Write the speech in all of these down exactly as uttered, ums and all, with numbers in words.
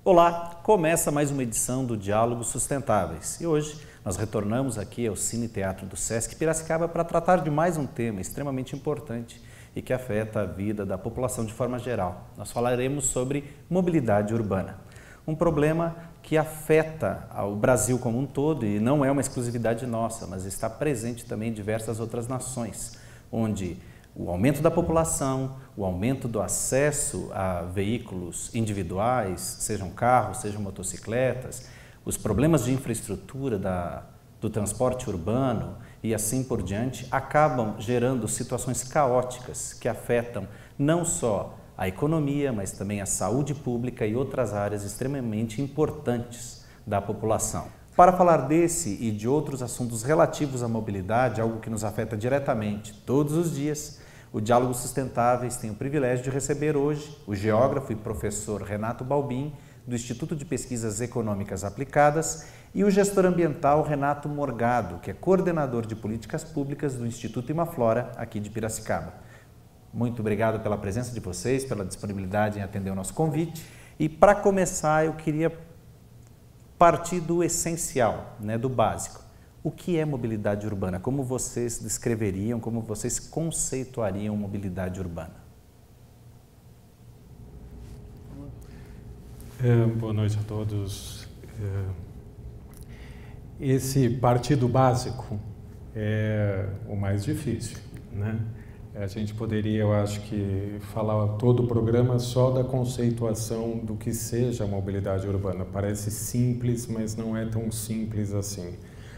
Olá, começa mais uma edição do Diálogos Sustentáveis e hoje nós retornamos aqui ao Cine Teatro do Sesc Piracicaba para tratar de mais um tema extremamente importante e que afeta a vida da população de forma geral. Nós falaremos sobre mobilidade urbana, um problema que afeta o Brasil como um todo e não é uma exclusividade nossa, mas está presente também em diversas outras nações, onde o aumento da população, o aumento do acesso a veículos individuais, sejam carros, sejam motocicletas, os problemas de infraestrutura da, do transporte urbano e assim por diante, acabam gerando situações caóticas que afetam não só a economia, mas também a saúde pública e outras áreas extremamente importantes da população. Para falar desse e de outros assuntos relativos à mobilidade, algo que nos afeta diretamente todos os dias, o Diálogos Sustentáveis tem o privilégio de receber hoje o geógrafo e professor Renato Balbin, do Instituto de Pesquisas Econômicas Aplicadas, e o gestor ambiental Renato Morgado, que é coordenador de políticas públicas do Instituto Imaflora, aqui de Piracicaba. Muito obrigado pela presença de vocês, pela disponibilidade em atender o nosso convite. E para começar, eu queria partir do essencial, né, do básico. O que é mobilidade urbana? Como vocês descreveriam, como vocês conceituariam mobilidade urbana? É, boa noite a todos. É, esse partido básico é o mais difícil, né? A gente poderia, eu acho que, falar todo o programa só da conceituação do que seja a mobilidade urbana. Parece simples, mas não é tão simples assim.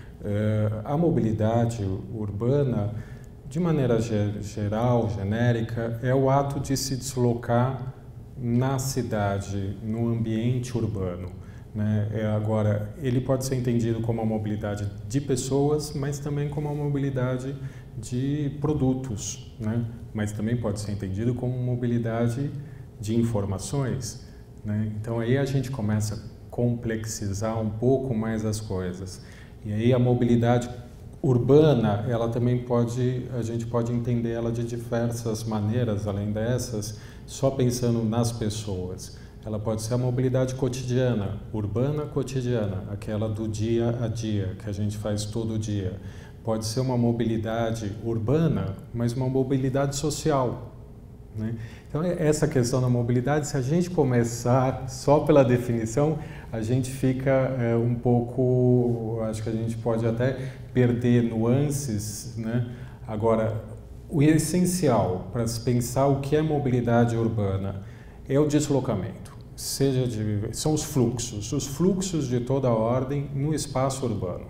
Uh, a mobilidade urbana, de maneira geral, genérica, é o ato de se deslocar na cidade, no ambiente urbano, né? É, agora, ele pode ser entendido como a mobilidade de pessoas, mas também como a mobilidade de produtos, né? Mas também pode ser entendido como mobilidade de informações, né? Então aí a gente começa a complexizar um pouco mais as coisas. E aí a mobilidade urbana, ela também pode, a gente pode entender ela de diversas maneiras, além dessas, só pensando nas pessoas. Ela pode ser a mobilidade cotidiana, urbana cotidiana, aquela do dia a dia, que a gente faz todo dia. Pode ser uma mobilidade urbana, mas uma mobilidade social, né? Então, essa questão da mobilidade, se a gente começar só pela definição, a gente fica é, um pouco, acho que a gente pode até perder nuances, né? Agora, o essencial para se pensar o que é mobilidade urbana é o deslocamento, seja de, são os fluxos, os fluxos de toda a ordem no espaço urbano.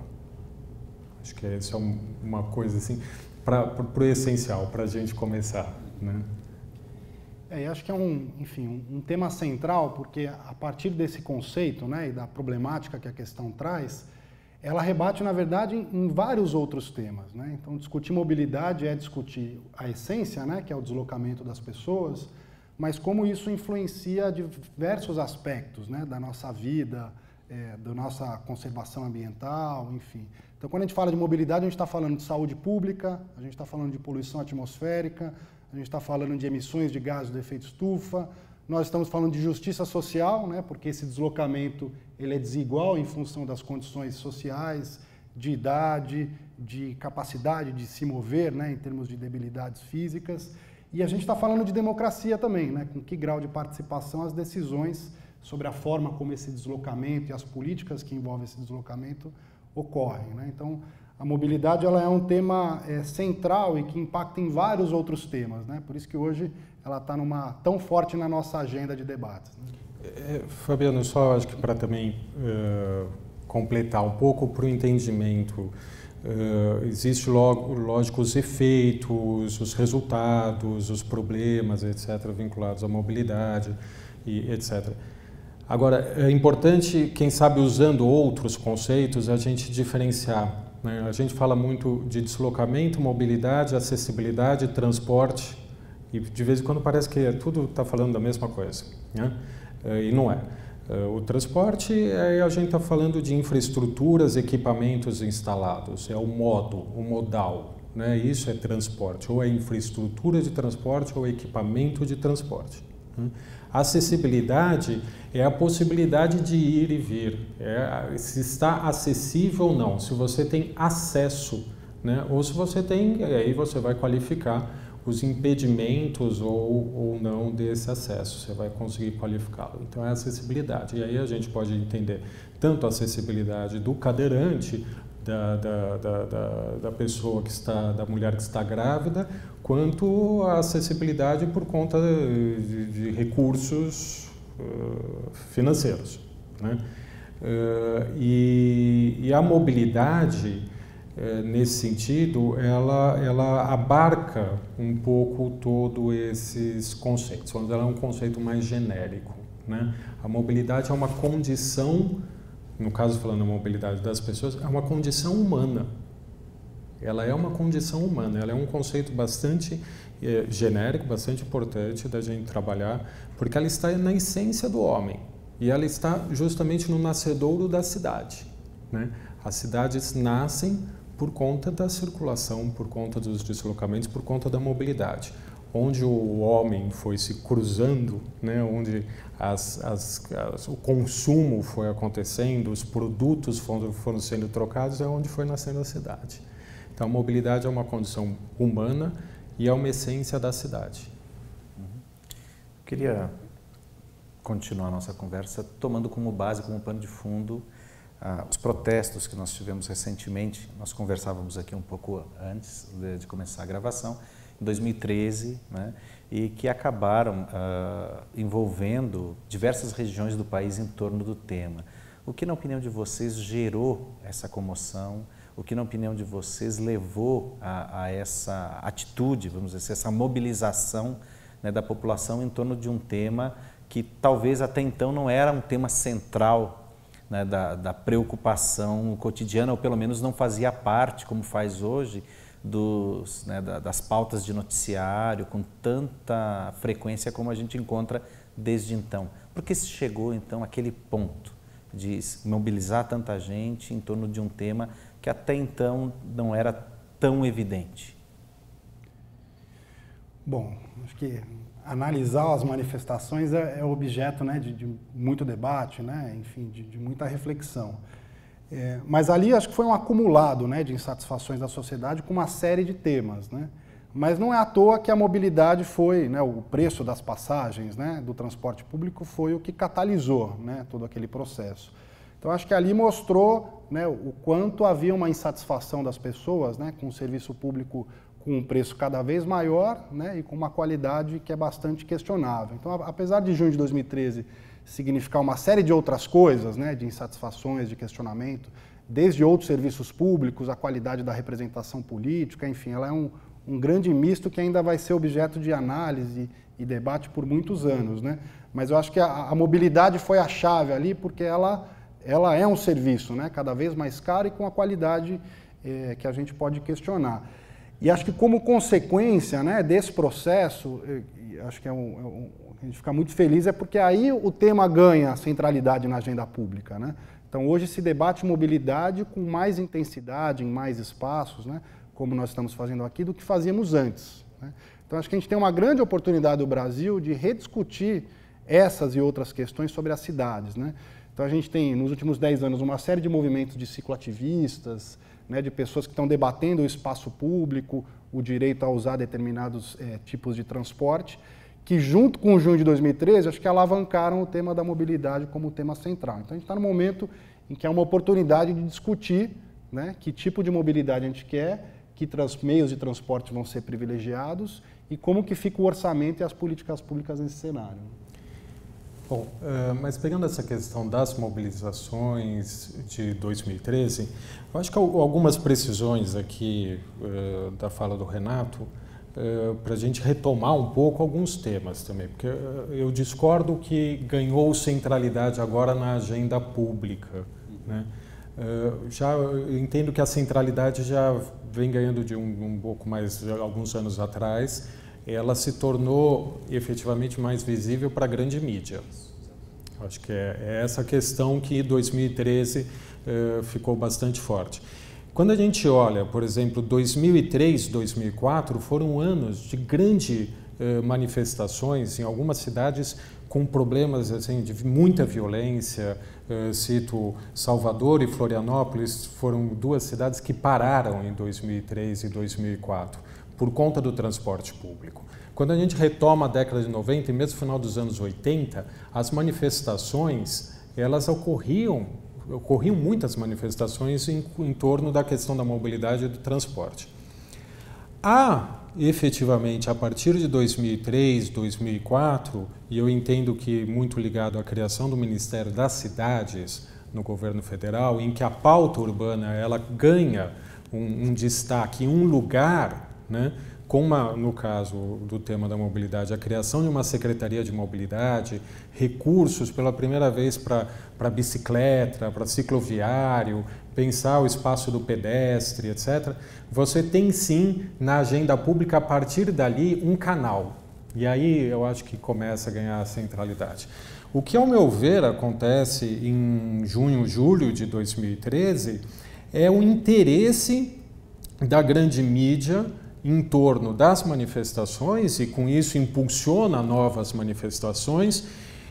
Acho que essa é uma coisa assim, para o essencial, para a gente começar, né? É, eu acho que é um, enfim, um tema central, porque a partir desse conceito, né, e da problemática que a questão traz, ela rebate, na verdade, em, em vários outros temas, né? Então, discutir mobilidade é discutir a essência, né, que é o deslocamento das pessoas, mas como isso influencia diversos aspectos, né, da nossa vida, é, da nossa conservação ambiental, enfim. Então, quando a gente fala de mobilidade, a gente está falando de saúde pública, a gente está falando de poluição atmosférica, a gente está falando de emissões de gases de efeito estufa, nós estamos falando de justiça social, né, porque esse deslocamento ele é desigual em função das condições sociais, de idade, de capacidade de se mover, né, em termos de debilidades físicas. E a gente está falando de democracia também, né, com que grau de participação as decisões sobre a forma como esse deslocamento e as políticas que envolvem esse deslocamento ocorrem, né? Então, a mobilidade ela é um tema é, central e que impacta em vários outros temas, né? Por isso que hoje ela está numa tão forte na nossa agenda de debates, né? É, Fabiano, só acho que para também uh, completar um pouco para o entendimento, uh, existe logo, lógico, os efeitos, os resultados, os problemas, etcétera, vinculados à mobilidade e etcétera. Agora, é importante, quem sabe usando outros conceitos, a gente diferenciar. A gente fala muito de deslocamento, mobilidade, acessibilidade, transporte, e de vez em quando parece que tudo está falando da mesma coisa, né? E não é. O transporte, a gente está falando de infraestruturas, equipamentos instalados, é o modo, o modal, né? Isso é transporte, ou é infraestrutura de transporte ou equipamento de transporte, A acessibilidade é a possibilidade de ir e vir, é se está acessível ou não, se você tem acesso, né? Ou se você tem, aí você vai qualificar os impedimentos ou, ou não desse acesso, você vai conseguir qualificá-lo. Então é acessibilidade, e aí a gente pode entender tanto a acessibilidade do cadeirante, Da, da, da, da, da pessoa que está, da mulher que está grávida, quanto a acessibilidade por conta de, de recursos uh, financeiros, né? Uh, e, e a mobilidade, uh, nesse sentido, ela, ela abarca um pouco todos esses conceitos, onde ela é um conceito mais genérico, né? A mobilidade é uma condição, no caso falando da mobilidade das pessoas, é uma condição humana. Ela é uma condição humana, ela é um conceito bastante eh, genérico, bastante importante da gente trabalhar, porque ela está na essência do homem e ela está justamente no nascedouro da cidade, né? As cidades nascem por conta da circulação, por conta dos deslocamentos, por conta da mobilidade. Onde o homem foi se cruzando, né, onde as, as, as, o consumo foi acontecendo, os produtos foram, foram sendo trocados, é onde foi nascendo a cidade. Então, a mobilidade é uma condição humana e é uma essência da cidade. Uhum. Queria continuar a nossa conversa tomando como base, como pano de fundo, ah, os protestos que nós tivemos recentemente. Nós conversávamos aqui um pouco antes de, de começar a gravação, em dois mil e treze, né, e que acabaram uh, envolvendo diversas regiões do país em torno do tema. O que, na opinião de vocês, gerou essa comoção? O que, na opinião de vocês, levou a, a essa atitude, vamos dizer, essa mobilização, né, da população em torno de um tema que talvez até então não era um tema central, né, da, da preocupação cotidiana, ou pelo menos não fazia parte, como faz hoje, Dos, né, das pautas de noticiário com tanta frequência como a gente encontra desde então. Por que se chegou então àquele ponto de mobilizar tanta gente em torno de um tema que até então não era tão evidente? Bom, acho que analisar as manifestações é, é objeto, né, de, de muito debate, né, enfim, de, de muita reflexão. É, mas ali acho que foi um acumulado, né, de insatisfações da sociedade com uma série de temas, né? Mas não é à toa que a mobilidade foi, né, o preço das passagens, né, do transporte público foi o que catalisou, né, todo aquele processo. Então acho que ali mostrou, né, o quanto havia uma insatisfação das pessoas, né, com o serviço público com um preço cada vez maior, né, e com uma qualidade que é bastante questionável. Então, apesar de junho de dois mil e treze significar uma série de outras coisas, né, de insatisfações, de questionamento, desde outros serviços públicos, a qualidade da representação política, enfim, ela é um, um grande misto que ainda vai ser objeto de análise e debate por muitos anos, né? Mas eu acho que a, a mobilidade foi a chave ali, porque ela, ela é um serviço, né, cada vez mais caro e com a qualidade eh, que a gente pode questionar. E acho que como consequência, né, desse processo, eu, acho que é um, é um a gente fica muito feliz, é porque aí o tema ganha centralidade na agenda pública, né? Então hoje se debate mobilidade com mais intensidade, em mais espaços, né? Como nós estamos fazendo aqui, do que fazíamos antes, né? Então acho que a gente tem uma grande oportunidade no Brasil de rediscutir essas e outras questões sobre as cidades, né? Então a gente tem, nos últimos dez anos, uma série de movimentos de cicloativistas, né, de pessoas que estão debatendo o espaço público, o direito a usar determinados é, tipos de transporte, que junto com o junho de dois mil e treze, acho que alavancaram o tema da mobilidade como tema central. Então a gente está no momento em que é uma oportunidade de discutir, né, que tipo de mobilidade a gente quer, que trans, meios de transporte vão ser privilegiados e como que fica o orçamento e as políticas públicas nesse cenário. Bom, uh, mas pegando essa questão das mobilizações de dois mil e treze, eu acho que algumas precisões aqui uh, da fala do Renato, uh, para a gente retomar um pouco alguns temas também, porque uh, eu discordo que ganhou centralidade agora na agenda pública, né? Uh, já eu entendo que a centralidade já vem ganhando de um, um pouco mais, de alguns anos atrás, ela se tornou efetivamente mais visível para a grande mídia. Acho que é, é essa questão que em dois mil e treze eh, ficou bastante forte. Quando a gente olha, por exemplo, dois mil e três, dois mil e quatro, foram anos de grande eh, manifestações em algumas cidades com problemas assim, de muita violência. Uh, cito Salvador e Florianópolis, foram duas cidades que pararam em dois mil e três e dois mil e quatro por conta do transporte público. Quando a gente retoma a década de noventa e mesmo no final dos anos oitenta, as manifestações, elas ocorriam, ocorriam muitas manifestações em, em torno da questão da mobilidade e do transporte. Há, efetivamente, a partir de dois mil e três, dois mil e quatro, e eu entendo que muito ligado à criação do Ministério das Cidades no governo federal, em que a pauta urbana ela ganha um, um destaque, um lugar, né, com uma, no caso do tema da mobilidade, a criação de uma Secretaria de Mobilidade, recursos pela primeira vez para para bicicleta, para cicloviário, pensar o espaço do pedestre, etcétera. Você tem sim na agenda pública a partir dali um canal. E aí eu acho que começa a ganhar centralidade. O que ao meu ver acontece em junho, julho de dois mil e treze é o interesse da grande mídia em torno das manifestações e com isso impulsiona novas manifestações,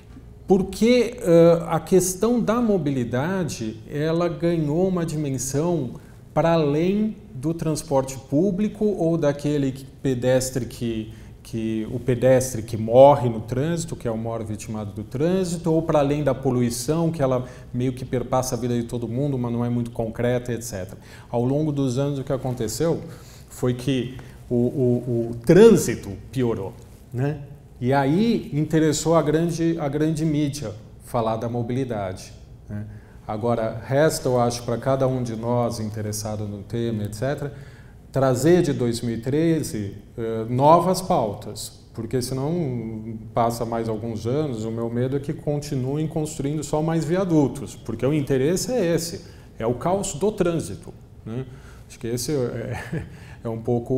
porque uh, a questão da mobilidade ela ganhou uma dimensão para além do transporte público ou daquele pedestre que, que o pedestre que morre no trânsito, que é o maior vitimado do trânsito, ou para além da poluição, que ela meio que perpassa a vida de todo mundo, mas não é muito concreta, etcétera. Ao longo dos anos o que aconteceu foi que o, o, o trânsito piorou, né? E aí interessou a grande, a grande mídia falar da mobilidade, né? Agora, resta, eu acho, para cada um de nós interessado no tema, etcétera, trazer de dois mil e treze eh, novas pautas, porque senão passa mais alguns anos, o meu medo é que continuem construindo só mais viadutos, porque o interesse é esse, é o caos do trânsito, né? Acho que esse é, é um pouco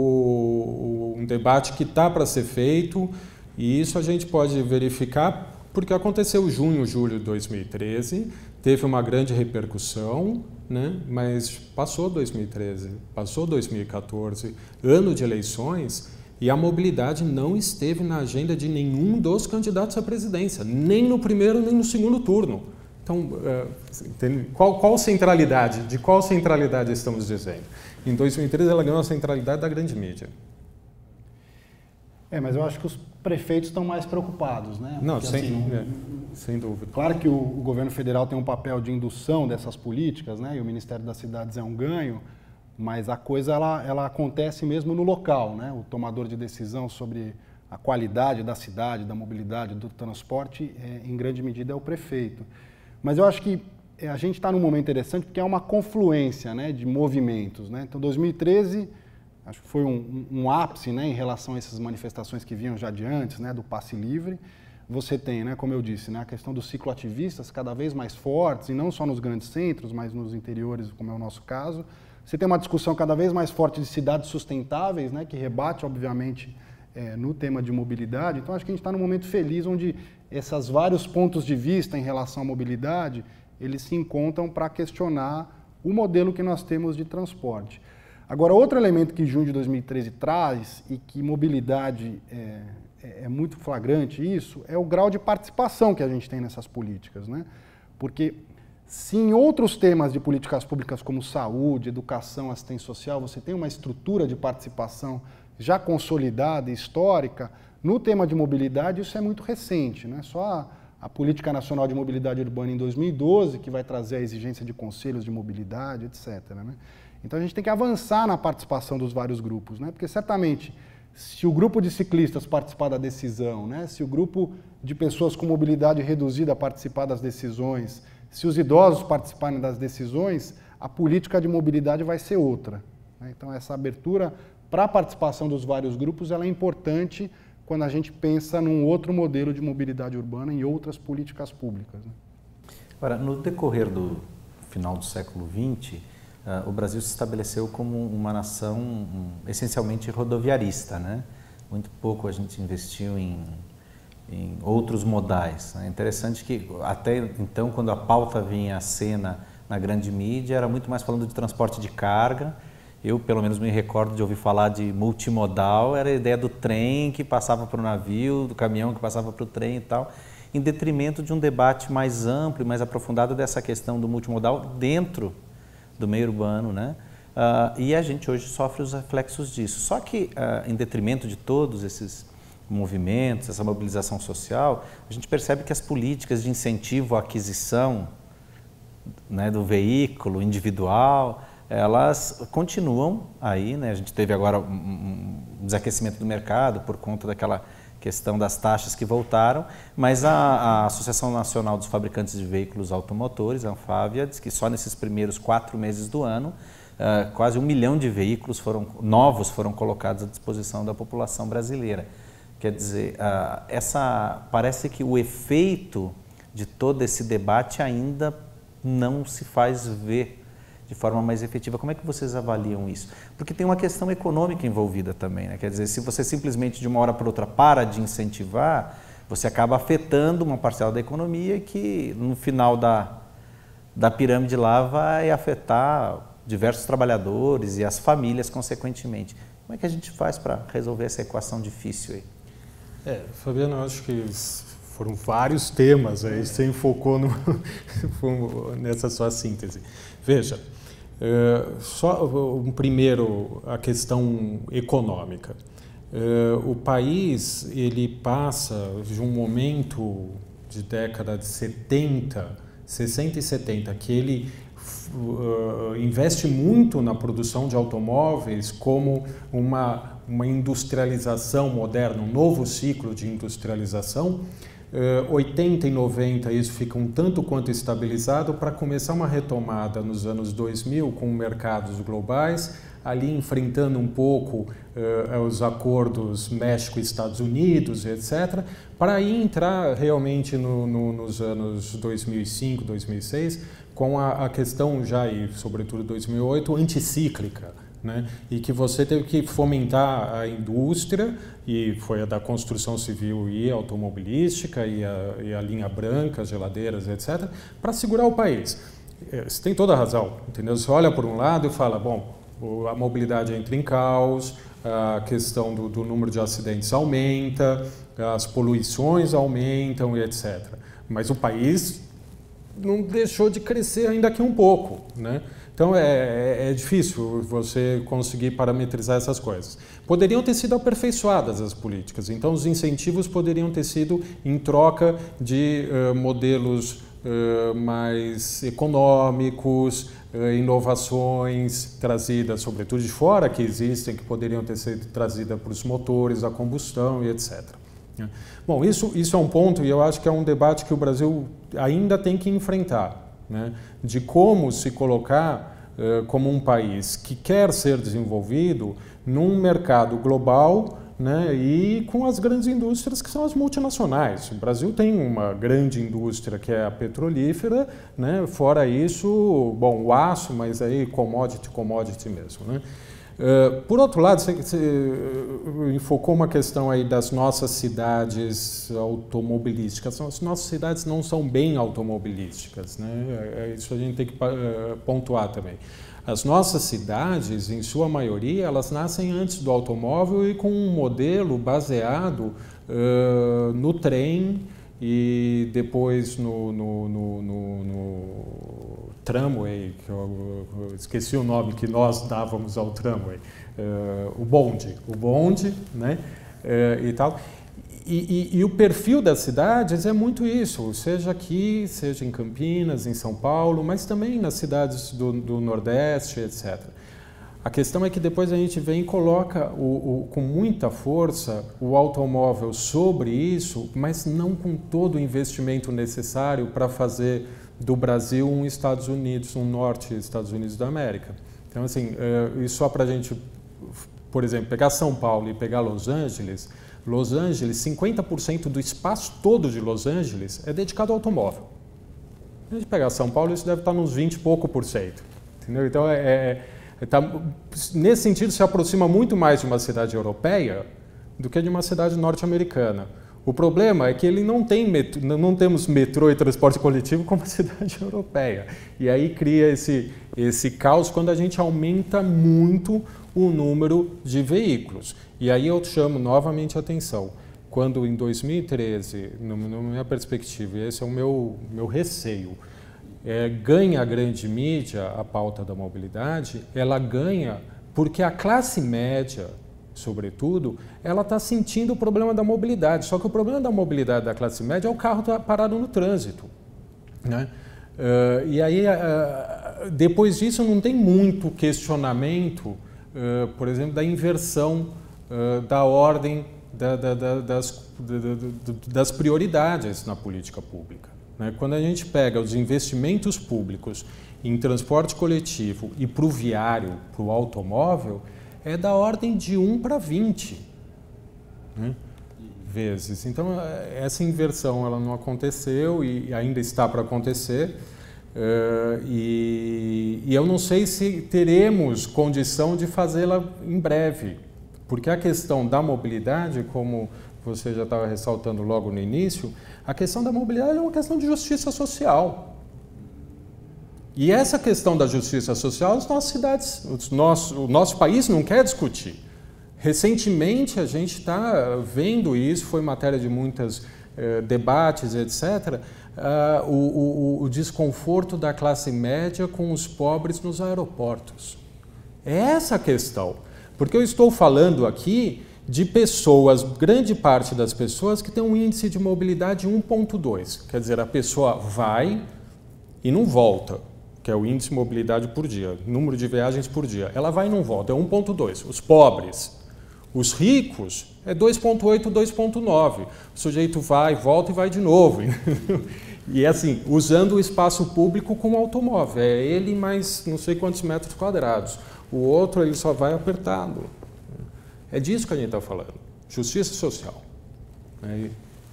um debate que está para ser feito. E isso a gente pode verificar porque aconteceu em junho, julho de dois mil e treze, teve uma grande repercussão, né? Mas passou dois mil e treze, passou dois mil e quatorze, ano de eleições, e a mobilidade não esteve na agenda de nenhum dos candidatos à presidência, nem no primeiro nem no segundo turno. Então, qual, qual centralidade, de qual centralidade estamos dizendo? Em dois mil e treze ela ganhou a centralidade da grande mídia. É, mas eu acho que os prefeitos estão mais preocupados, né? Não, Porque, sem, assim, é, sem dúvida. Claro que o, o governo federal tem um papel de indução dessas políticas, né? E o Ministério das Cidades é um ganho, mas a coisa ela, ela acontece mesmo no local, né? O tomador de decisão sobre a qualidade da cidade, da mobilidade, do transporte, é, em grande medida é o prefeito. Mas eu acho que a gente está num momento interessante porque é uma confluência, né, de movimentos, né? Então, dois mil e treze acho que foi um, um, um ápice, né, em relação a essas manifestações que vinham já de antes, né, do passe livre. Você tem, né, como eu disse, né, a questão dos cicloativistas cada vez mais fortes, e não só nos grandes centros, mas nos interiores, como é o nosso caso. Você tem uma discussão cada vez mais forte de cidades sustentáveis, né, que rebate, obviamente, é, no tema de mobilidade. Então, acho que a gente está num momento feliz onde esses vários pontos de vista em relação à mobilidade, eles se encontram para questionar o modelo que nós temos de transporte. Agora, outro elemento que junho de dois mil e treze traz, e que mobilidade é, é muito flagrante isso, é o grau de participação que a gente tem nessas políticas, né? Porque se em outros temas de políticas públicas como saúde, educação, assistência social, você tem uma estrutura de participação já consolidada e histórica, no tema de mobilidade isso é muito recente, né? Só a, a Política Nacional de Mobilidade Urbana em dois mil e doze, que vai trazer a exigência de conselhos de mobilidade, etcétera, né? Então a gente tem que avançar na participação dos vários grupos, né? Porque certamente, se o grupo de ciclistas participar da decisão, né? Se o grupo de pessoas com mobilidade reduzida participar das decisões, se os idosos participarem das decisões, a política de mobilidade vai ser outra, né? Então essa abertura para a participação dos vários grupos ela é importante quando a gente pensa num outro modelo de mobilidade urbana e outras políticas públicas, né? Agora, no decorrer do final do século vinte, Uh, o Brasil se estabeleceu como uma nação um, essencialmente rodoviarista, né? Muito pouco a gente investiu em, em outros modais, né? Interessante que até então, quando a pauta vinha à cena na grande mídia, era muito mais falando de transporte de carga Eu, pelo menos, me recordo de ouvir falar de multimodal, era a ideia do trem que passava para o navio, do caminhão que passava para o trem e tal, em detrimento de um debate mais amplo e mais aprofundado dessa questão do multimodal dentro do meio urbano, né? Uh, e a gente hoje sofre os reflexos disso. Só que, uh, em detrimento de todos esses movimentos, essa mobilização social, a gente percebe que as políticas de incentivo à aquisição, né, do veículo individual, elas continuam aí, né? A gente teve agora um, um desaquecimento do mercado por conta daquela questão das taxas que voltaram, mas a, a Associação Nacional dos Fabricantes de Veículos Automotores, a Anfávia, diz que só nesses primeiros quatro meses do ano, uh, quase um milhão de veículos foram, novos foram colocados à disposição da população brasileira. Quer dizer, uh, essa, parece que o efeito de todo esse debate ainda não se faz ver de forma mais efetiva. Como é que vocês avaliam isso? Porque tem uma questão econômica envolvida também, né? Quer dizer, se você simplesmente de uma hora para outra para de incentivar, você acaba afetando uma parcela da economia que no final da, da pirâmide lá vai afetar diversos trabalhadores e as famílias consequentemente. Como é que a gente faz para resolver essa equação difícil aí? É, Fabiano, eu acho que foram vários temas, aí você enfocou no, nessa sua síntese. Veja, uh, só um primeiro, a questão econômica. Uh, o país, ele passa de um momento de década de setenta, sessenta e setenta, que ele uh, investe muito na produção de automóveis como uma, uma industrialização moderna, um novo ciclo de industrialização. Uh, oitenta e noventa isso fica um tanto quanto estabilizado para começar uma retomada nos anos dois mil com mercados globais, ali enfrentando um pouco uh, os acordos México-Estados Unidos, etcétera, para aí entrar realmente no, no, nos anos dois mil e cinco, dois mil e seis, com a, a questão já, e sobretudo dois mil e oito, anticíclica. Né? E que você teve que fomentar a indústria, e foi a da construção civil e automobilística, e a, e a linha branca, geladeiras, etcétera, para segurar o país. Você tem toda a razão, entendeu? Você olha por um lado e fala, bom, a mobilidade entra em caos, a questão do, do número de acidentes aumenta, as poluições aumentam, e etcétera. Mas o país não deixou de crescer ainda aqui um pouco, né? Então é, é difícil você conseguir parametrizar essas coisas. Poderiam ter sido aperfeiçoadas as políticas, então os incentivos poderiam ter sido em troca de uh, modelos uh, mais econômicos, uh, inovações trazidas sobretudo de fora que existem, que poderiam ter sido trazidas para os motores, a combustão e etcétera. Bom, isso, isso é um ponto e eu acho que é um debate que o Brasil ainda tem que enfrentar. Né, de como se colocar uh, como um país que quer ser desenvolvido num mercado global, né, e com as grandes indústrias que são as multinacionais. O Brasil tem uma grande indústria que é a petrolífera, né, fora isso, bom, o aço, mas aí commodity, commodity mesmo. Né. Uh, por outro lado, você, você enfocou uma questão aí das nossas cidades automobilísticas. As nossas cidades não são bem automobilísticas, né? Isso a gente tem que uh, pontuar também. As nossas cidades, em sua maioria, elas nascem antes do automóvel e com um modelo baseado uh, no trem e depois no, no, no, no, no tramway, que eu, eu esqueci o nome que nós dávamos ao tramway, uh, o bonde, o bonde, né, uh, e tal. E, e, e o perfil das cidades é muito isso, seja aqui, seja em Campinas, em São Paulo, mas também nas cidades do, do Nordeste, etcétera. A questão é que depois a gente vem e coloca o, o, com muita força o automóvel sobre isso, mas não com todo o investimento necessário para fazer do Brasil um Estados Unidos, um norte Estados Unidos da América. Então, assim, uh, e só para a gente, por exemplo, pegar São Paulo e pegar Los Angeles, Los Angeles, cinquenta por cento do espaço todo de Los Angeles é dedicado ao automóvel. Se a gente pegar São Paulo, isso deve estar nos vinte e pouco por cento. Entendeu? Então, é, é, tá, nesse sentido, se aproxima muito mais de uma cidade europeia do que de uma cidade norte-americana. O problema é que ele não tem metrô, não temos metrô e transporte coletivo como a cidade europeia. E aí cria esse, esse caos quando a gente aumenta muito o número de veículos. E aí eu chamo novamente a atenção. Quando em dois mil e treze, na minha perspectiva, e esse é o meu, meu receio, é, ganha a grande mídia a pauta da mobilidade, ela ganha porque a classe média, sobretudo, ela está sentindo o problema da mobilidade. Só que o problema da mobilidade da classe média é o carro tá parado no trânsito, né? Uh, e aí, uh, depois disso, não tem muito questionamento, uh, por exemplo, da inversão uh, da ordem da, da, da, das, da, das prioridades na política pública, né? Quando a gente pega os investimentos públicos em transporte coletivo e para o viário, para o automóvel, é da ordem de um para vinte, né, vezes. Então, essa inversão ela não aconteceu e ainda está para acontecer. Uh, e, e eu não sei se teremos condição de fazê-la em breve, porque a questão da mobilidade, como você já estava ressaltando logo no início, a questão da mobilidade é uma questão de justiça social. E essa questão da justiça social, as nossas cidades, os nossos, o nosso país não quer discutir. Recentemente, a gente está vendo isso, foi matéria de muitos eh, debates, etcétera, uh, o, o, o desconforto da classe média com os pobres nos aeroportos. É essa a questão. Porque eu estou falando aqui de pessoas, grande parte das pessoas, que tem um índice de mobilidade um ponto dois. Quer dizer, a pessoa vai e não volta, que é o índice de mobilidade por dia, número de viagens por dia. Ela vai e não volta, é um ponto dois. Os pobres, os ricos, é dois ponto oito, dois ponto nove. O sujeito vai, volta e vai de novo. E é assim, usando o espaço público como automóvel. É ele mais não sei quantos metros quadrados. O outro, ele só vai apertado. É disso que a gente está falando. Justiça social. É,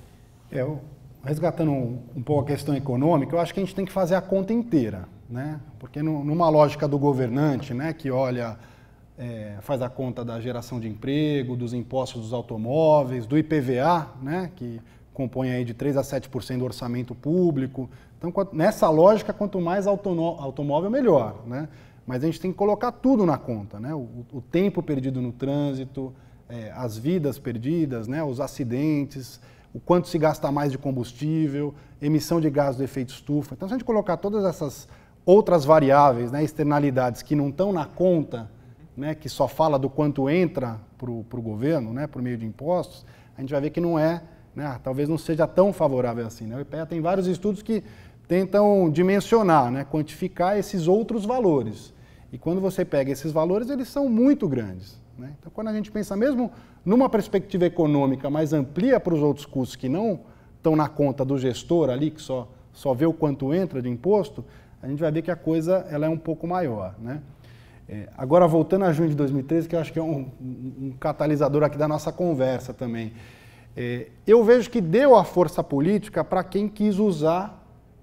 eu, resgatando um, um pouco a questão econômica, eu acho que a gente tem que fazer a conta inteira, né? Porque no, numa lógica do governante, né, que olha, é, faz a conta da geração de emprego, dos impostos dos automóveis, do I P V A, né, que compõe aí de três a sete por cento do orçamento público. Então, nessa lógica, quanto mais automóvel, melhor, né? Mas a gente tem que colocar tudo na conta, né? O, o tempo perdido no trânsito, é, as vidas perdidas, né? Os acidentes, o quanto se gasta mais de combustível, emissão de gás do efeito estufa. Então, se a gente colocar todas essas outras variáveis, né, externalidades que não estão na conta, né, que só fala do quanto entra para o governo, né, por meio de impostos, a gente vai ver que não é, né, talvez não seja tão favorável assim, né? O I P E A tem vários estudos que tentam dimensionar, né, quantificar esses outros valores. E quando você pega esses valores, eles são muito grandes, né? Então, quando a gente pensa mesmo numa perspectiva econômica mais amplia para os outros custos que não estão na conta do gestor ali, que só, só vê o quanto entra de imposto, a gente vai ver que a coisa ela é um pouco maior, né? É, agora, voltando a junho de dois mil e treze, que eu acho que é um, um, um catalisador aqui da nossa conversa também, é, eu vejo que deu a força política para quem quis usar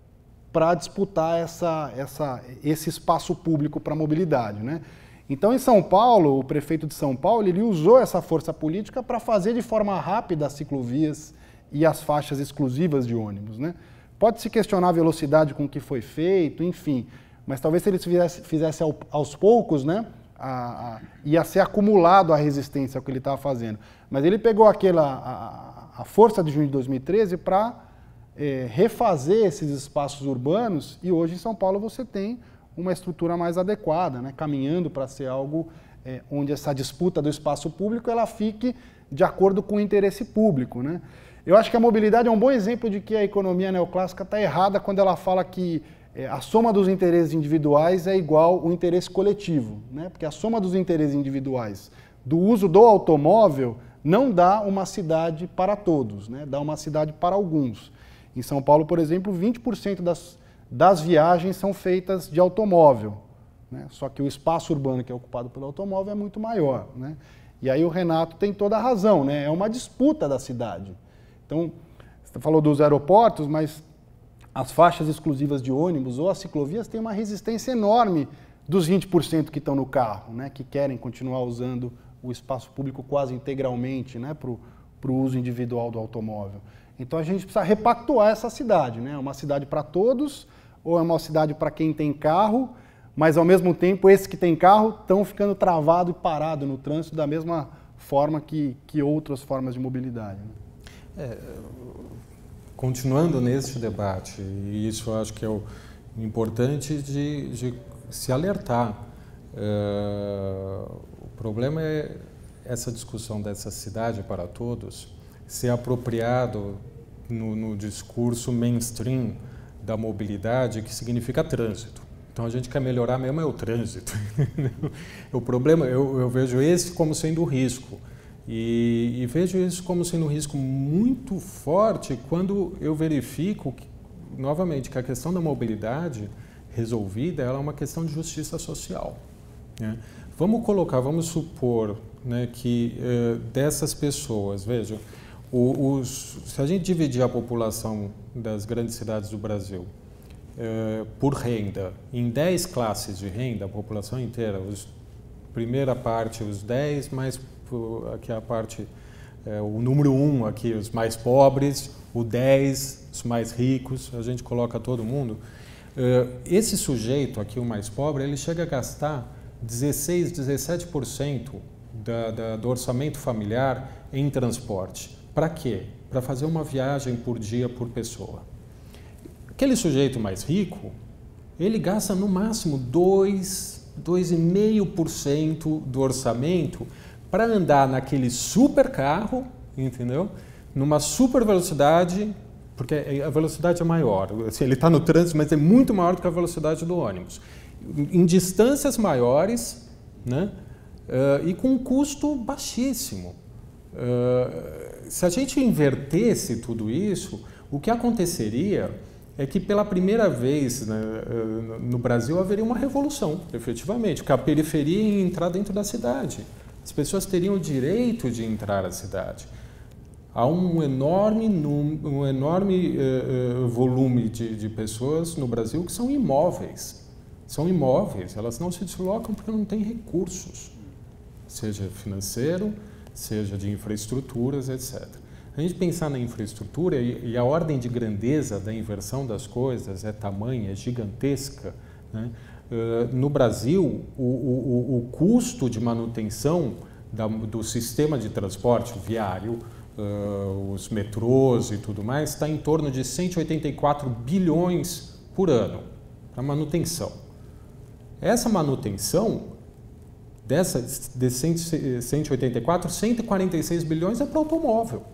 para disputar essa, essa, esse espaço público para a mobilidade, né? Então, em São Paulo, o prefeito de São Paulo, ele usou essa força política para fazer de forma rápida as ciclovias e as faixas exclusivas de ônibus, né? Pode-se questionar a velocidade com que foi feito, enfim, mas talvez se ele fizesse, fizesse ao, aos poucos, né, a, a, ia ser acumulado a resistência ao que ele estava fazendo. Mas ele pegou aquela, a, a força de junho de dois mil e treze para É, refazer esses espaços urbanos, e hoje em São Paulo você tem uma estrutura mais adequada, né, caminhando para ser algo é, onde essa disputa do espaço público ela fique de acordo com o interesse público, né? Eu acho que a mobilidade é um bom exemplo de que a economia neoclássica está errada quando ela fala que é, a soma dos interesses individuais é igual ao interesse coletivo, né? Porque a soma dos interesses individuais do uso do automóvel não dá uma cidade para todos, né? Dá uma cidade para alguns. Em São Paulo, por exemplo, vinte por cento das, das viagens são feitas de automóvel, né? Só que o espaço urbano que é ocupado pelo automóvel é muito maior, né? E aí o Renato tem toda a razão, né? É uma disputa da cidade. Então, você falou dos aeroportos, mas as faixas exclusivas de ônibus ou as ciclovias têm uma resistência enorme dos vinte por cento que estão no carro, né? Que querem continuar usando o espaço público quase integralmente, né? Para para o uso individual do automóvel. Então a gente precisa repactuar essa cidade, né? É uma cidade para todos ou é uma cidade para quem tem carro, mas ao mesmo tempo esses que têm carro estão ficando travado e parado no trânsito da mesma forma que, que outras formas de mobilidade. Né? É, continuando neste debate, e isso eu acho que é o importante de, de se alertar. É, o problema é essa discussão dessa cidade para todos ser apropriado no, no discurso mainstream da mobilidade, que significa trânsito. Então a gente quer melhorar mesmo é o trânsito. O problema, eu, eu vejo esse como sendo o risco. E, e vejo isso como sendo um risco muito forte quando eu verifico, que, novamente, que a questão da mobilidade resolvida ela é uma questão de justiça social. Né? Vamos colocar, vamos supor, né, que eh, dessas pessoas, vejam, os, se a gente dividir a população das grandes cidades do Brasil eh, por renda, em dez classes de renda, a população inteira, os, primeira parte os dez, mais aqui a parte, eh, o número um aqui, os mais pobres, o dez, os mais ricos, a gente coloca todo mundo. Eh, esse sujeito aqui, o mais pobre, ele chega a gastar dezesseis, dezessete por cento da, da, do orçamento familiar em transporte. Para quê? Para fazer uma viagem por dia por pessoa. Aquele sujeito mais rico, ele gasta no máximo dois, dois vírgula cinco por cento do orçamento para andar naquele super carro, entendeu? Numa super velocidade, porque a velocidade é maior. Assim, ele está no trânsito, mas é muito maior do que a velocidade do ônibus. Em distâncias maiores, né? Uh, e com um custo baixíssimo. Uh, se a gente invertesse tudo isso, o que aconteceria é que pela primeira vez, né, uh, no Brasil haveria uma revolução, efetivamente, porque a periferia ia entrar dentro da cidade. As pessoas teriam o direito de entrar na cidade. Há um enorme, um enorme uh, uh, volume de, de pessoas no Brasil que são imóveis. São imóveis, elas não se deslocam porque não têm recursos, seja financeiro, seja de infraestruturas, etcétera. A gente pensar na infraestrutura e, e a ordem de grandeza da inversão das coisas é tamanha, é gigantesca, né? Uh, no Brasil, o, o, o custo de manutenção da, do sistema de transporte viário, uh, os metrôs e tudo mais, está em torno de cento e oitenta e quatro bilhões por ano para manutenção. Essa manutenção, dessa, de cento e oitenta e quatro, cento e quarenta e seis bilhões é para o automóvel.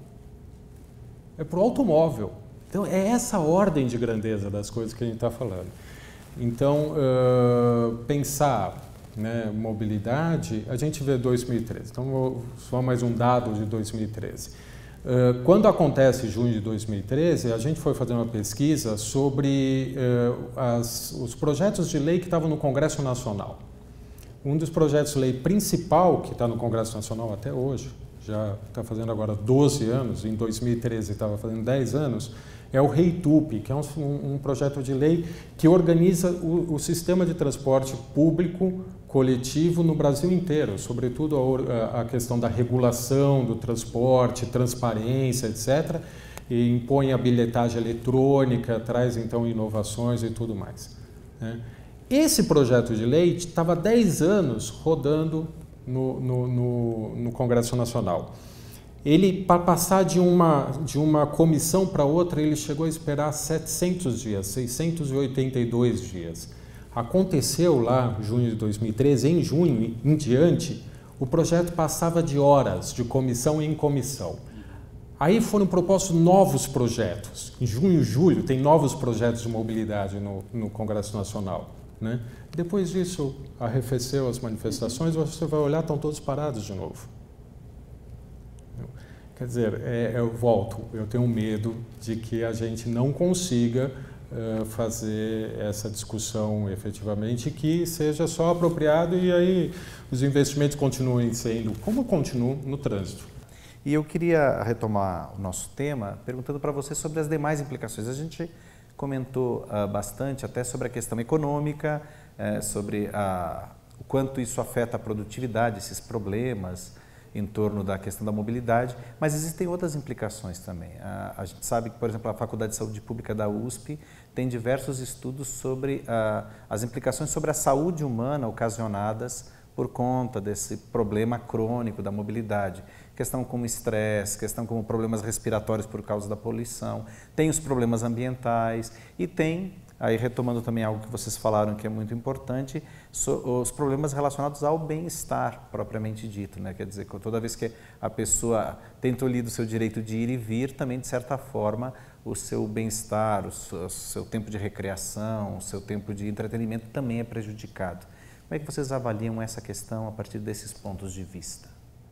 É para o automóvel. Então, é essa ordem de grandeza das coisas que a gente está falando. Então, uh, pensar, né, mobilidade, a gente vê dois mil e treze. Então, só mais um dado de dois mil e treze. Uh, quando acontece junho de dois mil e treze, a gente foi fazer uma pesquisa sobre uh, as, os projetos de lei que estavam no Congresso Nacional. Um dos projetos de lei principal que está no Congresso Nacional até hoje, já está fazendo agora doze anos, em dois mil e treze estava fazendo dez anos, é o REITUP, que é um, um projeto de lei que organiza o, o sistema de transporte público coletivo no Brasil inteiro, sobretudo a, a questão da regulação do transporte, transparência, etcétera, e impõe a bilhetagem eletrônica, traz então inovações e tudo mais, né? Esse projeto de lei estava há dez anos rodando no, no, no, no Congresso Nacional. Ele, para passar de uma, de uma comissão para outra, ele chegou a esperar setecentos dias, seiscentos e oitenta e dois dias. Aconteceu lá, junho de dois mil e treze, em junho em diante, o projeto passava de horas, de comissão em comissão. Aí foram propostos novos projetos. Em junho e julho tem novos projetos de mobilidade no, no Congresso Nacional, né? Depois disso, arrefeceu as manifestações, você vai olhar, estão todos parados de novo. Quer dizer, é, eu volto, eu tenho medo de que a gente não consiga uh, fazer essa discussão efetivamente, que seja só apropriado e aí os investimentos continuem sendo, como continuam no trânsito. E eu queria retomar o nosso tema perguntando para você sobre as demais implicações. A gente comentou uh, bastante até sobre a questão econômica, uh, sobre a, o quanto isso afeta a produtividade, esses problemas em torno da questão da mobilidade, mas existem outras implicações também. A, a gente sabe que, por exemplo, a Faculdade de Saúde Pública da U S P tem diversos estudos sobre a, as implicações sobre a saúde humana ocasionadas por conta desse problema crônico da mobilidade. Questão como estresse, questão como problemas respiratórios por causa da poluição, tem os problemas ambientais e tem, aí retomando também algo que vocês falaram que é muito importante, so, os problemas relacionados ao bem-estar propriamente dito, né? Quer dizer, que toda vez que a pessoa tem tolhido o seu direito de ir e vir, também de certa forma o seu bem-estar, o seu, o seu tempo de recreação, o seu tempo de entretenimento também é prejudicado. Como é que vocês avaliam essa questão a partir desses pontos de vista?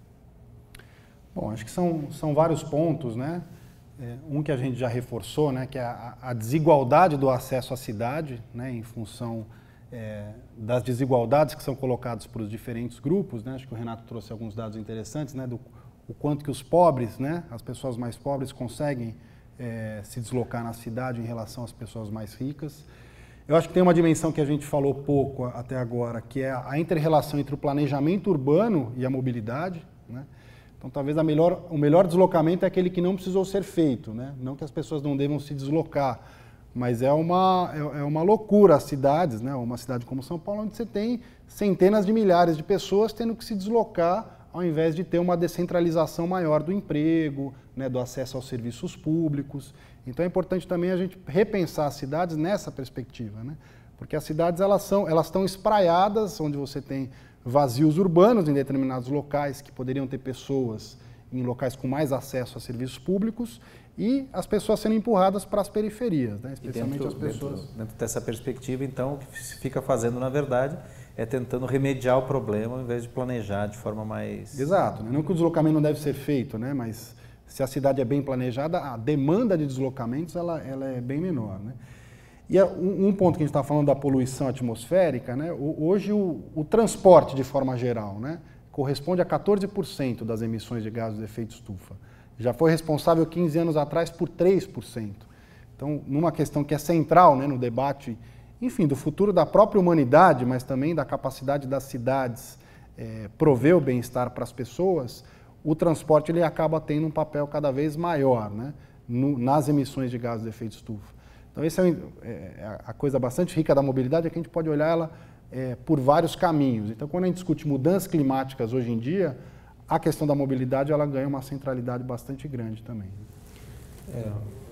Bom, acho que são, são vários pontos, né? É, um que a gente já reforçou, né, que é a, a desigualdade do acesso à cidade, né, em função é, das desigualdades que são colocadas para os diferentes grupos, né? Acho que o Renato trouxe alguns dados interessantes, né, do o quanto que os pobres, né, as pessoas mais pobres conseguem é, se deslocar na cidade em relação às pessoas mais ricas. Eu acho que tem uma dimensão que a gente falou pouco até agora, que é a inter-relação entre o planejamento urbano e a mobilidade, né? Então, talvez a melhor, o melhor deslocamento é aquele que não precisou ser feito, né? Não que as pessoas não devam se deslocar, mas é uma, é, é uma loucura as cidades, né? Uma cidade como São Paulo, onde você tem centenas de milhares de pessoas tendo que se deslocar, ao invés de ter uma descentralização maior do emprego, né? Do acesso aos serviços públicos. Então, é importante também a gente repensar as cidades nessa perspectiva, né? Porque as cidades elas são, elas estão espraiadas, onde você tem vazios urbanos em determinados locais que poderiam ter pessoas em locais com mais acesso a serviços públicos e as pessoas sendo empurradas para as periferias, né? Especialmente dentro, as pessoas. Dentro, dentro dessa perspectiva, então, o que se fica fazendo, na verdade, é tentando remediar o problema ao invés de planejar de forma mais... Exato, né? Não que o deslocamento não deve ser feito, né? Mas se a cidade é bem planejada, a demanda de deslocamentos ela, ela é bem menor, né? E um ponto que a gente está falando da poluição atmosférica, né? Hoje o, o transporte de forma geral, né, corresponde a quatorze por cento das emissões de gases de efeito estufa. Já foi responsável quinze anos atrás por três por cento. Então, numa questão que é central, né, no debate, enfim, do futuro da própria humanidade, mas também da capacidade das cidades é, prover o bem-estar para as pessoas, o transporte ele acaba tendo um papel cada vez maior, né, no, nas emissões de gases de efeito estufa. Então, essa é, é a coisa bastante rica da mobilidade, é que a gente pode olhar ela é, por vários caminhos. Então, quando a gente discute mudanças climáticas hoje em dia, a questão da mobilidade ela ganha uma centralidade bastante grande também. É,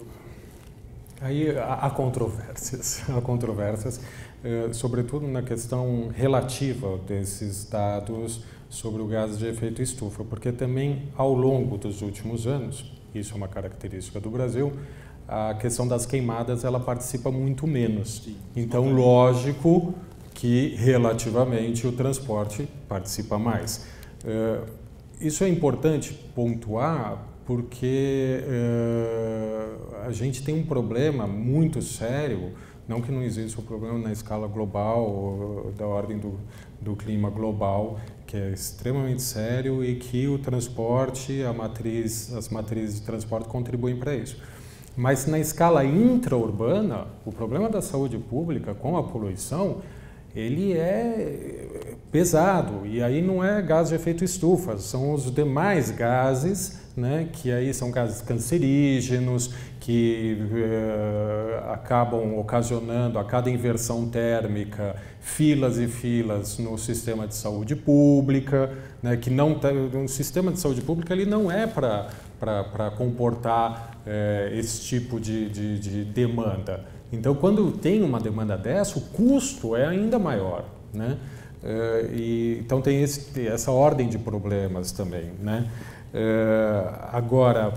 aí há controvérsias, há controvérsias, é, sobretudo na questão relativa desses dados sobre o gás de efeito estufa, porque também ao longo dos últimos anos, isso é uma característica do Brasil, a questão das queimadas ela participa muito menos. Sim, então, lógico que relativamente o transporte participa mais. Uh, isso é importante pontuar porque uh, a gente tem um problema muito sério, não que não exista um problema na escala global, da ordem do, do clima global, que é extremamente sério e que o transporte, a matriz, as matrizes de transporte contribuem para isso. Mas na escala intraurbana, o problema da saúde pública com a poluição, ele é pesado. E aí não é gás de efeito estufa, são os demais gases, né, que aí são gases cancerígenos, que uh, acabam ocasionando a cada inversão térmica filas e filas no sistema de saúde pública, né, que não tá, um sistema de saúde pública ele não é para para comportar é, esse tipo de, de, de demanda. Então, quando tem uma demanda dessa, o custo é ainda maior, né? É, e, então, tem esse, essa ordem de problemas também, né? É, agora,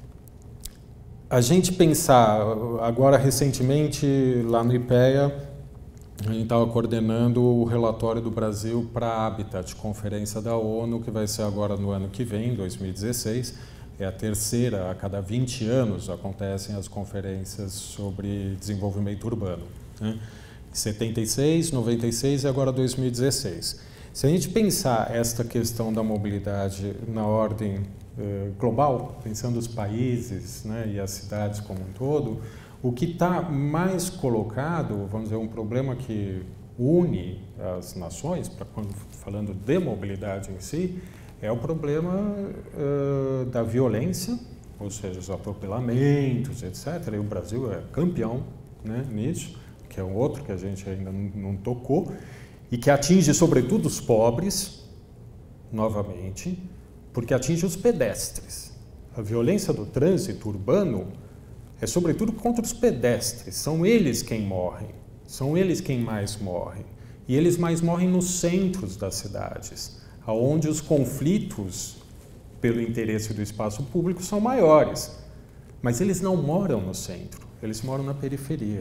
a gente pensar, agora recentemente, lá no IPEA, a gente estava coordenando o relatório do Brasil para a Habitat, conferência da ONU, que vai ser agora no ano que vem, dois mil e dezesseis, é a terceira, a cada vinte anos acontecem as conferências sobre desenvolvimento urbano, né? setenta e seis, noventa e seis e agora dois mil e dezesseis. Se a gente pensar esta questão da mobilidade na ordem eh, global, pensando os países, né, e as cidades como um todo, o que está mais colocado, vamos dizer, um problema que une as nações, pra quando falando de mobilidade em si, é o problema uh, da violência, ou seja, os atropelamentos, etcétera. E o Brasil é campeão, né, nisso, que é um outro que a gente ainda não, não tocou, e que atinge sobretudo os pobres, novamente, porque atinge os pedestres. A violência do trânsito urbano é sobretudo contra os pedestres, são eles quem morrem, são eles quem mais morrem. E eles mais morrem nos centros das cidades, onde os conflitos pelo interesse do espaço público são maiores. Mas eles não moram no centro, eles moram na periferia.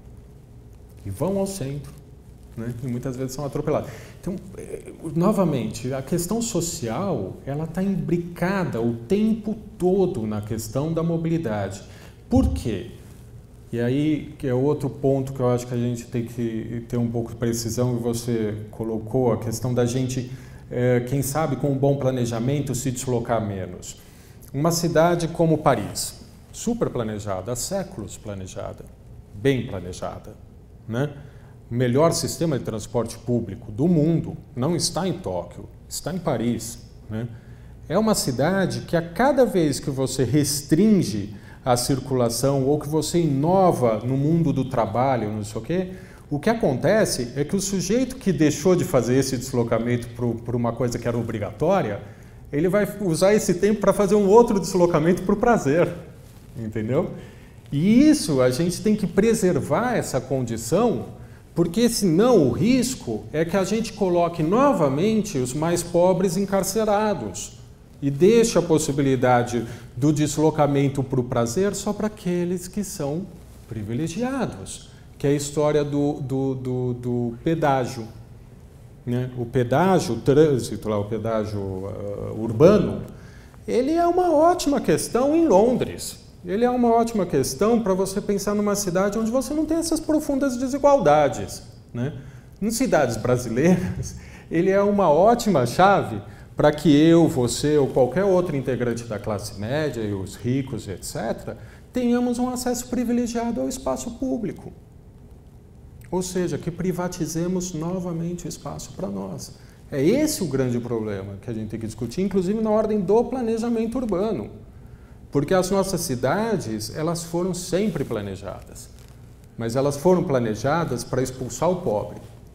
E vão ao centro, né? E muitas vezes são atropelados. Então, novamente, a questão social, ela está imbricada o tempo todo na questão da mobilidade. Por quê? E aí, que é outro ponto que eu acho que a gente tem que ter um pouco de precisão, e você colocou a questão da gente, é, quem sabe, com um bom planejamento, se deslocar menos. Uma cidade como Paris, super planejada, há séculos planejada, bem planejada, né? O melhor sistema de transporte público do mundo não está em Tóquio, está em Paris, né? É uma cidade que a cada vez que você restringe a circulação ou que você inova no mundo do trabalho, não sei o quê, o que acontece é que o sujeito que deixou de fazer esse deslocamento por uma coisa que era obrigatória, ele vai usar esse tempo para fazer um outro deslocamento por prazer, entendeu? E isso, a gente tem que preservar essa condição, porque senão o risco é que a gente coloque novamente os mais pobres encarcerados e deixe a possibilidade do deslocamento para o prazer só para aqueles que são privilegiados, que é a história do, do, do, do pedágio, né? O pedágio, o trânsito, lá, o pedágio uh, urbano, ele é uma ótima questão em Londres. Ele é uma ótima questão para você pensar numa cidade onde você não tem essas profundas desigualdades, né? Em cidades brasileiras, ele é uma ótima chave para que eu, você ou qualquer outro integrante da classe média, e os ricos, etcétera, tenhamos um acesso privilegiado ao espaço público. Ou seja, que privatizemos novamente o espaço para nós. É esse o grande problema que a gente tem que discutir, inclusive na ordem do planejamento urbano. Porque as nossas cidades, elas foram sempre planejadas, mas elas foram planejadas para expulsar o pobre.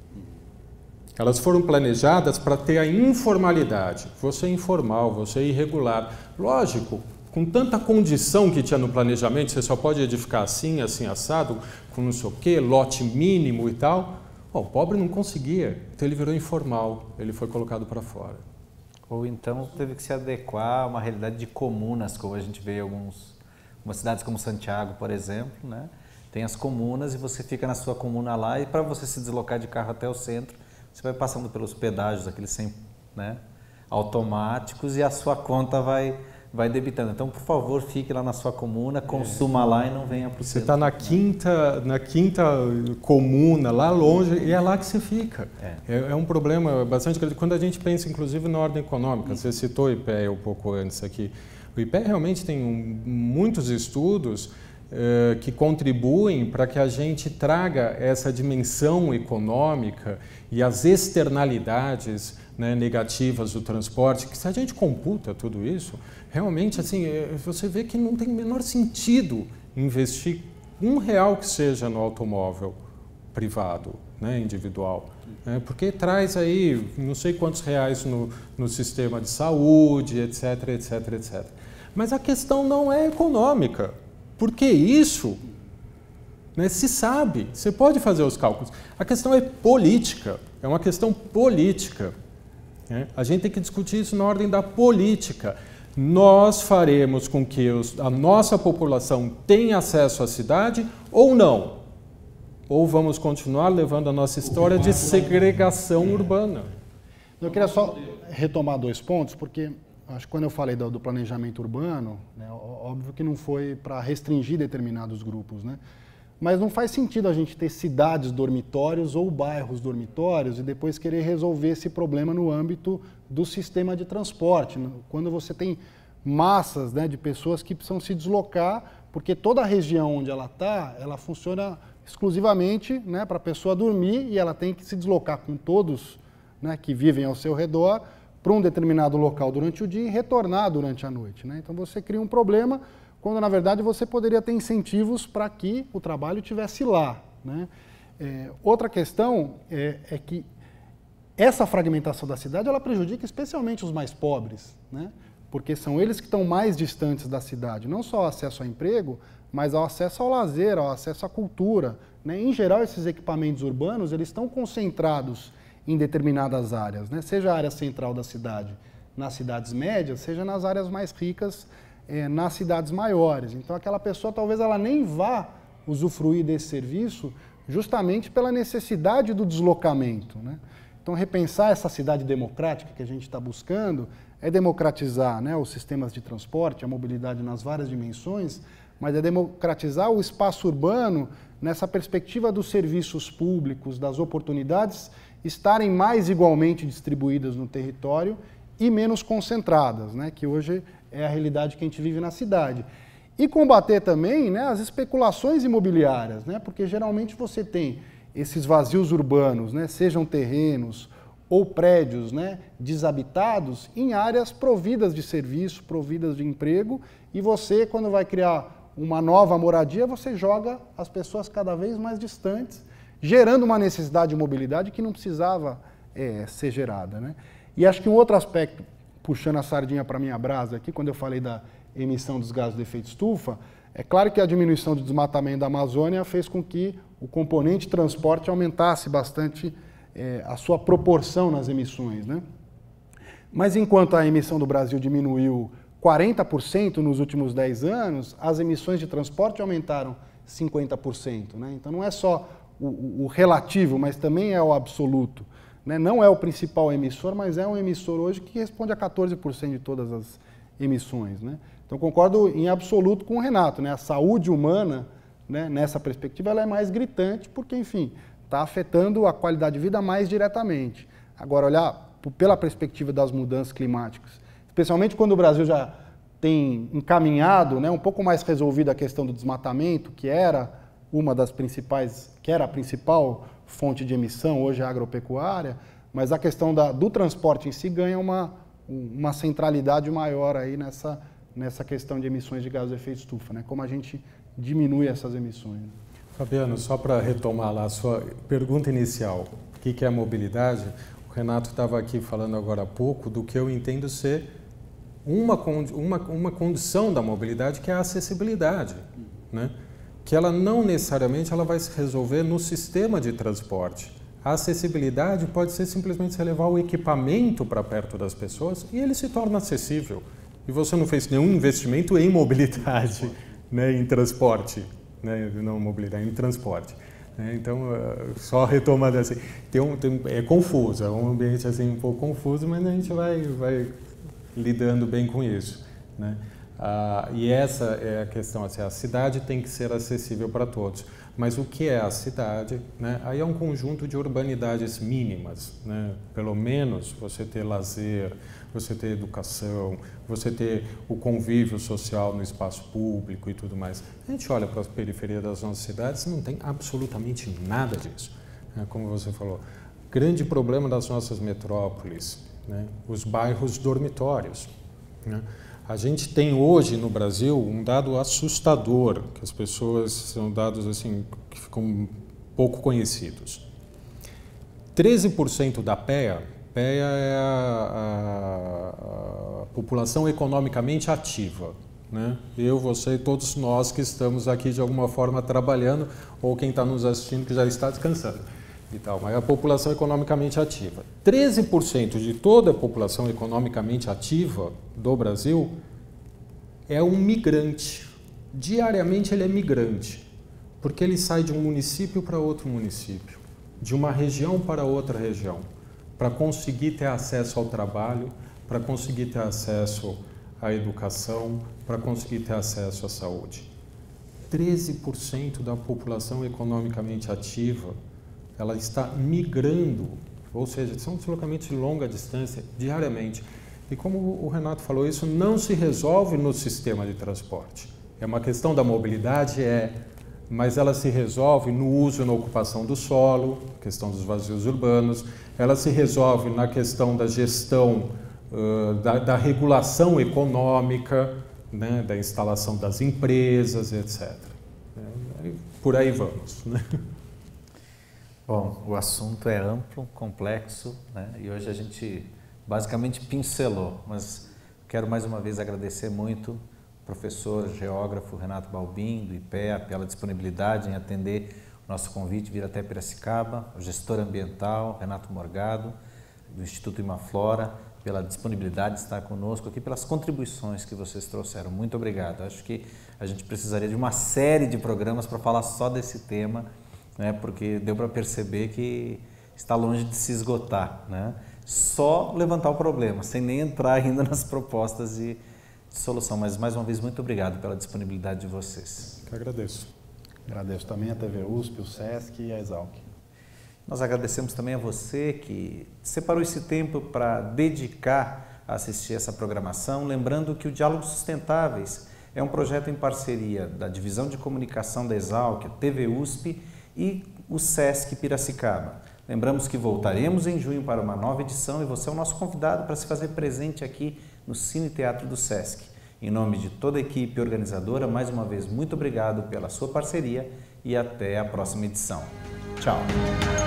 Elas foram planejadas para ter a informalidade. Você é informal, você é irregular. Lógico, com tanta condição que tinha no planejamento, você só pode edificar assim, assim, assado, com não sei o quê, lote mínimo e tal. Bom, o pobre não conseguia, então ele virou informal, ele foi colocado para fora. Ou então teve que se adequar a uma realidade de comunas, como a gente vê em alguns, algumas cidades como Santiago, por exemplo, né? Tem as comunas e você fica na sua comuna lá, e para você se deslocar de carro até o centro, você vai passando pelos pedágios, aqueles sem, né, automáticos, e a sua conta vai, vai debitando. Então, por favor, fique lá na sua comuna, consuma é. lá e não venha para o centro. Você está na quinta, na quinta comuna, lá longe, e é lá que você fica. É, é, é um problema bastante grande. Quando a gente pensa, inclusive, na ordem econômica, hum. você citou o I P E A um pouco antes aqui. O I P E A realmente tem um, muitos estudos uh, que contribuem para que a gente traga essa dimensão econômica e as externalidades, né, negativas do transporte, que se a gente computa tudo isso, realmente assim, você vê que não tem o menor sentido investir um real que seja no automóvel privado, né, individual, né, porque traz aí não sei quantos reais no, no sistema de saúde, etc, etc, etcétera. Mas a questão não é econômica, porque isso, né, se sabe, você pode fazer os cálculos. A questão é política, é uma questão política. Né? A gente tem que discutir isso na ordem da política. Nós faremos com que os, a nossa população tenha acesso à cidade ou não? Ou vamos continuar levando a nossa história de segregação urbana? Eu queria só retomar dois pontos, porque acho que quando eu falei do, do planejamento urbano, né, óbvio que não foi para restringir determinados grupos, né? Mas não faz sentido a gente ter cidades dormitórios ou bairros dormitórios e depois querer resolver esse problema no âmbito do sistema de transporte. Quando você tem massas, né, de pessoas que precisam se deslocar, porque toda a região onde ela está, ela funciona exclusivamente, né, para a pessoa dormir, e ela tem que se deslocar com todos, né, que vivem ao seu redor para um determinado local durante o dia e retornar durante a noite, né? Então você cria um problema quando, na verdade, você poderia ter incentivos para que o trabalho estivesse lá, né? É, outra questão é, é que essa fragmentação da cidade, ela prejudica especialmente os mais pobres, né? Porque são eles que estão mais distantes da cidade, não só ao acesso ao emprego, mas ao acesso ao lazer, ao acesso à cultura, né? Em geral, esses equipamentos urbanos, eles estão concentrados em determinadas áreas, né? Seja a área central da cidade nas cidades médias, seja nas áreas mais ricas, é, nas cidades maiores. Então, aquela pessoa, talvez ela nem vá usufruir desse serviço justamente pela necessidade do deslocamento, né? Então, repensar essa cidade democrática que a gente está buscando é democratizar, né, os sistemas de transporte, a mobilidade nas várias dimensões, mas é democratizar o espaço urbano nessa perspectiva dos serviços públicos, das oportunidades estarem mais igualmente distribuídas no território e menos concentradas, né, que hoje é a realidade que a gente vive na cidade. E combater também, né, as especulações imobiliárias, né, porque geralmente você tem esses vazios urbanos, né, sejam terrenos ou prédios, né, desabitados em áreas providas de serviço, providas de emprego, e você, quando vai criar uma nova moradia, você joga as pessoas cada vez mais distantes, gerando uma necessidade de mobilidade que não precisava é, ser gerada, né? E acho que um outro aspecto, puxando a sardinha para a minha brasa aqui, quando eu falei da emissão dos gases de efeito estufa, é claro que a diminuição do desmatamento da Amazônia fez com que o componente transporte aumentasse bastante é, a sua proporção nas emissões, né? Mas enquanto a emissão do Brasil diminuiu quarenta por cento nos últimos dez anos, as emissões de transporte aumentaram cinquenta por cento, né? Então não é só o, o relativo, mas também é o absoluto, né? Não é o principal emissor, mas é um emissor hoje que responde a quatorze por cento de todas as emissões, né? Então concordo em absoluto com o Renato, né? A saúde humana, né, nessa perspectiva, ela é mais gritante porque, enfim, está afetando a qualidade de vida mais diretamente. Agora, olhar pela perspectiva das mudanças climáticas, especialmente quando o Brasil já tem encaminhado, né, um pouco mais resolvida a questão do desmatamento, que era uma das principais, que era a principal fonte de emissão, hoje é a agropecuária, mas a questão da, do transporte em si ganha uma, uma centralidade maior aí nessa, nessa questão de emissões de gases de efeito estufa, né? Como a gente diminui essas emissões. Fabiano, só para retomar lá a sua pergunta inicial, o que é a mobilidade? O Renato estava aqui falando agora há pouco do que eu entendo ser uma, uma, uma condição da mobilidade, que é a acessibilidade, né? Que ela não necessariamente ela vai se resolver no sistema de transporte. A acessibilidade pode ser simplesmente você levar o equipamento para perto das pessoas e ele se torna acessível. E você não fez nenhum investimento em mobilidade, né, em transporte, né, não mobilidade, em transporte. Né? Então, só retomando assim, tem um, tem, é confuso, é um ambiente assim um pouco confuso, mas a gente vai, vai lidando bem com isso, né? Ah, e essa é a questão, assim, a cidade tem que ser acessível para todos. Mas o que é a cidade? Né? Aí é um conjunto de urbanidades mínimas, né? Pelo menos você ter lazer, você ter educação, você ter o convívio social no espaço público e tudo mais. A gente olha para as periferias das nossas cidades e não tem absolutamente nada disso. Né? Como você falou, grande problema das nossas metrópoles, né? Os bairros dormitórios, né? A gente tem hoje no Brasil um dado assustador, que as pessoas são dados assim que ficam pouco conhecidos. treze por cento da P E A, P E A é a, a, a população economicamente ativa, né? Eu, você e todos nós que estamos aqui de alguma forma trabalhando, ou quem está nos assistindo que já está descansando e tal, mas é a população economicamente ativa. treze por cento de toda a população economicamente ativa do Brasil é um migrante. Diariamente ele é migrante, porque ele sai de um município para outro município, de uma região para outra região, para conseguir ter acesso ao trabalho, para conseguir ter acesso à educação, para conseguir ter acesso à saúde. treze por cento da população economicamente ativa ela está migrando, ou seja, são deslocamentos de longa distância diariamente. E como o Renato falou, isso não se resolve no sistema de transporte. É uma questão da mobilidade, é, mas ela se resolve no uso e na ocupação do solo, questão dos vazios urbanos, ela se resolve na questão da gestão uh, da, da regulação econômica, né, da instalação das empresas, etcétera. É, por aí vamos, né? Bom, o assunto é amplo, complexo, né? E hoje a gente basicamente pincelou, mas quero mais uma vez agradecer muito ao professor geógrafo Renato Balbim, do I P E A, pela disponibilidade em atender o nosso convite, vir até Piracicaba, o gestor ambiental Renato Morgado, do Instituto Imaflora, pela disponibilidade de estar conosco aqui, pelas contribuições que vocês trouxeram. Muito obrigado. Acho que a gente precisaria de uma série de programas para falar só desse tema, né, porque deu para perceber que está longe de se esgotar, né? Só levantar o problema, sem nem entrar ainda nas propostas de, de solução. Mas, mais uma vez, muito obrigado pela disponibilidade de vocês. Eu agradeço. Agradeço também a T V U S P, o SESC e a Exalc. Nós agradecemos também a você que separou esse tempo para dedicar a assistir essa programação, lembrando que o Diálogos Sustentáveis é um projeto em parceria da Divisão de Comunicação da Exalc, T V U S P e o SESC Piracicaba. Lembramos que voltaremos em junho para uma nova edição e você é o nosso convidado para se fazer presente aqui no Cine Teatro do SESC. Em nome de toda a equipe organizadora, mais uma vez, muito obrigado pela sua parceria e até a próxima edição. Tchau!